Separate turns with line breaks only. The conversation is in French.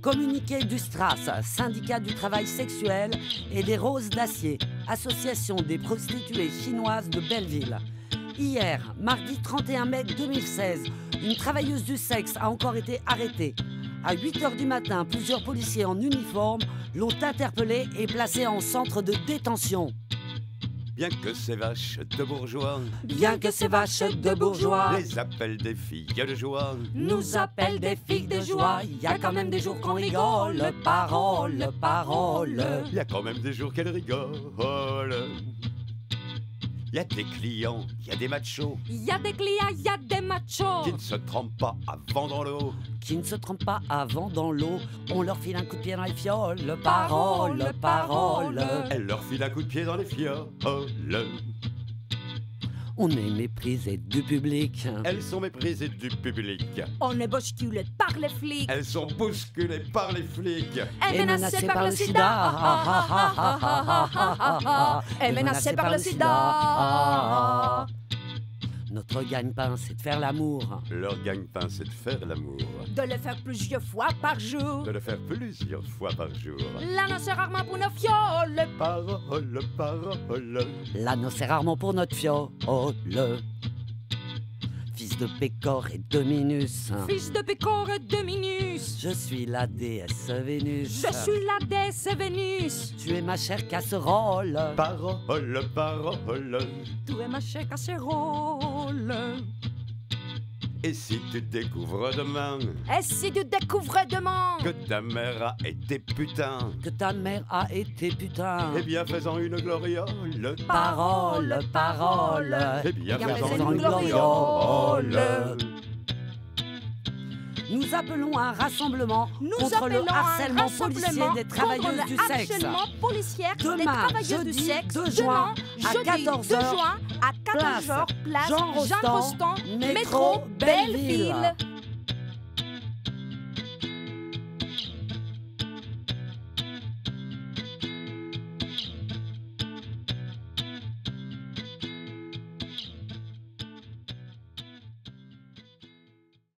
Communiqué du STRAS, syndicat du travail sexuel et des roses d'acier, association des prostituées chinoises de Belleville. Hier, mardi 31 mai 2016, une travailleuse du sexe a encore été arrêtée. À 8h du matin, plusieurs policiers en uniforme l'ont interpellée et placée en centre de détention.
Bien que ces vaches de bourgeois,
Bien que ces vaches de bourgeois
les appellent des filles de joie,
nous appellent des filles de joie, il y a quand même des jours qu'on rigole, parole, parole.
il y a quand même des jours qu'elles rigolent. Il y a des clients, il y a des machos
Il y a des clients, il y a des machos
qui ne se trempent pas avant dans l'eau.
Qui ne se trompent pas avant dans l'eau, on leur file un coup de pied dans les fioles, parole, parole.
Elle leur file un coup de pied dans les fioles.
On est méprisé du public.
Elles sont méprisées du public.
On est bousculé par les flics
Elles sont bousculées par les flics.
Et menacées par le sida Et menacées par le sida.
Notre gagne-pain, c'est de faire l'amour.
Leur gagne-pain, c'est de faire l'amour.
De le faire plusieurs fois par jour
De le faire plusieurs fois par jour.
L'anneau c'est rarement pour nos fioles
Parole, parole.
L'anneau, c'est rarement pour notre fiole. Fils de Pécor et de Minus,
Fils de Pécor et de Minus
je suis la déesse Vénus.
Je suis la déesse Vénus
Tu es ma chère casserole.
Parole, parole.
Tu es ma chère casserole
Et si tu découvres demain
Et si tu découvres demain
que ta mère a été putain,
Que ta mère a été putain.
eh bien faisant une gloriole.
Parole, parole.
Eh bien
bien
faisant
faisant
une
une
gloriole.
gloriole.
Nous appelons un rassemblement
Nous
contre le
appelons un
harcèlement policier
rassemblement
des
contre
travailleuses
le
du sexe.
harcèlement policière des
Demain,
travailleuses
jeudi,
du sexe.
2 juin,
Demain,
à
jeudi,
14
2
heures,
juin, à 14h, place
Jean
Jean
Rostand,
Rostand,
métro
métro
Belleville.
Belleville.